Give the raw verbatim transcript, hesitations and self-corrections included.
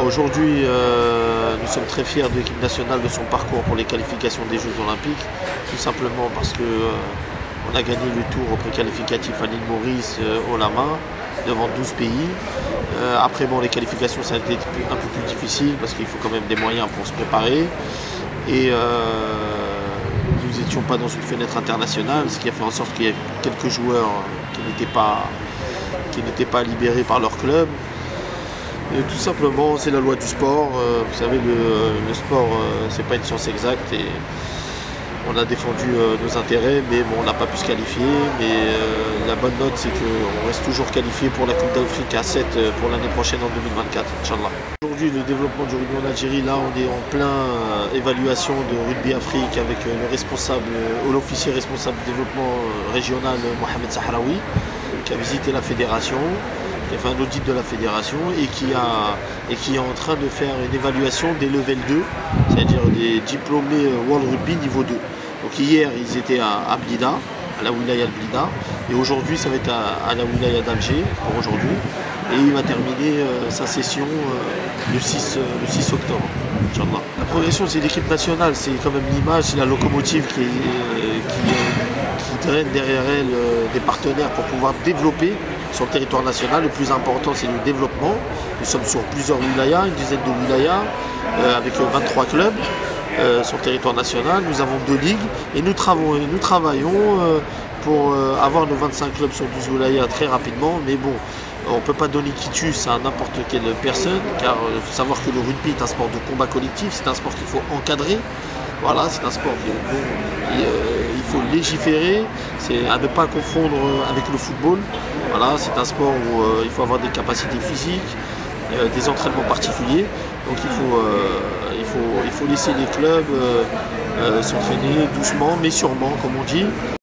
Aujourd'hui, euh, nous sommes très fiers de l'équipe nationale de son parcours pour les qualifications des Jeux Olympiques, tout simplement parce que euh, on a gagné le tour au préqualificatif à l'île Maurice euh, haut la main devant douze pays. Euh, après, bon, les qualifications, ça a été un peu plus difficile parce qu'il faut quand même des moyens pour se préparer. Et euh, nous n'étions pas dans une fenêtre internationale, ce qui a fait en sorte qu'il y ait quelques joueurs qui n'étaient pas, qui n'étaient pas libérés par leur club. Et tout simplement, c'est la loi du sport. Euh, vous savez, le, le sport, euh, c'est pas une science exacte et on a défendu euh, nos intérêts, mais bon, on n'a pas pu se qualifier. Mais euh, la bonne note, c'est qu'on reste toujours qualifié pour la Coupe d'Afrique à sept euh, pour l'année prochaine en deux mille vingt-quatre, Inch'Allah. Aujourd'hui, le développement du rugby en Algérie, là, on est en plein euh, évaluation de Rugby Afrique avec euh, le responsable, euh, l'officier responsable du développement euh, régional, Mohamed Sahraoui, qui a visité la fédération, qui a fait un audit de la fédération et qui, a, et qui est en train de faire une évaluation des level deux, c'est-à-dire des diplômés World Rugby niveau deux. Donc hier, ils étaient à, à Blida, à la wilaya de Blida, et aujourd'hui, ça va être à, à la wilaya d'Alger pour aujourd'hui. Et il va terminer euh, sa session euh, le, six, euh, le six octobre, Inch'Allah. La progression, c'est l'équipe nationale, c'est quand même l'image, c'est la locomotive qui, est, euh, qui, euh, qui draine derrière elle euh, des partenaires pour pouvoir développer sur le territoire national. Le plus important, c'est le développement. Nous sommes sur plusieurs wilayas, une dizaine de wilayas, euh, avec vingt-trois clubs euh, sur le territoire national. Nous avons deux ligues et nous, travaillons, nous travaillons euh, pour euh, avoir nos vingt-cinq clubs sur douze wilayas très rapidement. Mais bon, on ne peut pas donner quitus à n'importe quelle personne, car il faut savoir que le rugby est un sport de combat collectif, c'est un sport qu'il faut encadrer. Voilà, c'est un sport qui, bon, il, euh, il faut légiférer, c'est à ne pas confondre avec le football. Voilà, c'est un sport où euh, il faut avoir des capacités physiques, euh, des entraînements particuliers. Donc il faut, euh, il faut, il faut laisser les clubs euh, euh, s'entraîner doucement mais sûrement, comme on dit.